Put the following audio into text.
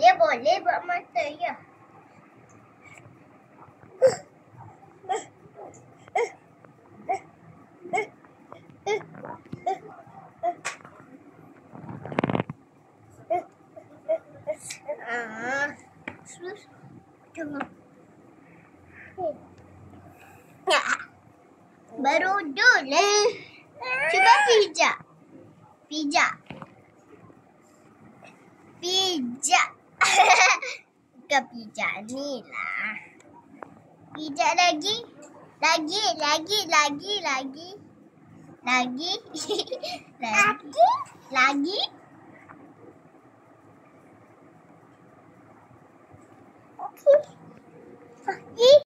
boleh buat mata ya. Terus tengok. Baru dulu. Cuba pijak. Pijak. Pijak. Bukan pijak ni lah. Pijak lagi. Lagi. Lagi. Okey.